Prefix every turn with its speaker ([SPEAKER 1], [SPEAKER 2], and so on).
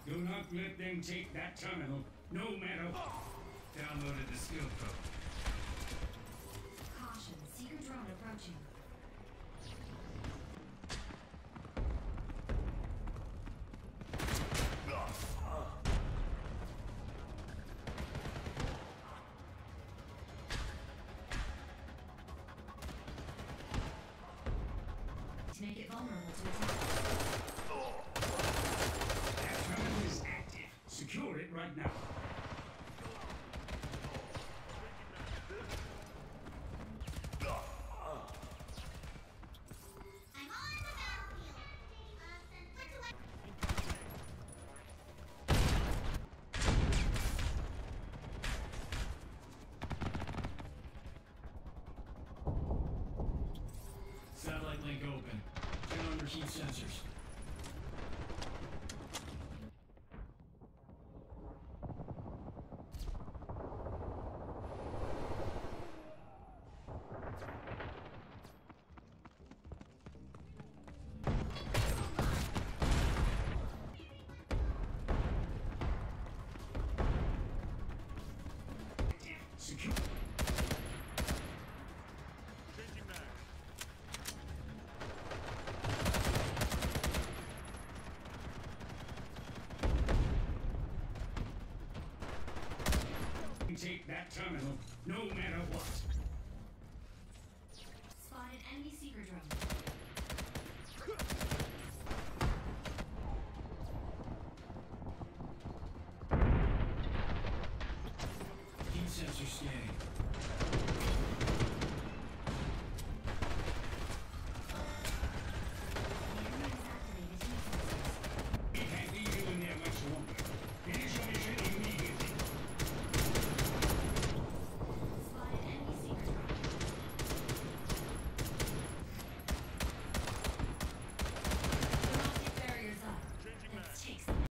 [SPEAKER 1] Do not let them take that terminal, no matter what. Downloaded the skill code.
[SPEAKER 2] Caution, seeker drone approaching. To make it vulnerable to attack.
[SPEAKER 1] That terminal is active. Secure it right now.
[SPEAKER 2] I'm on the battlefield.
[SPEAKER 1] Satellite link open. Turn on your heat sensors. Secure.
[SPEAKER 3] Changing mag.
[SPEAKER 1] Take that terminal, no matter what.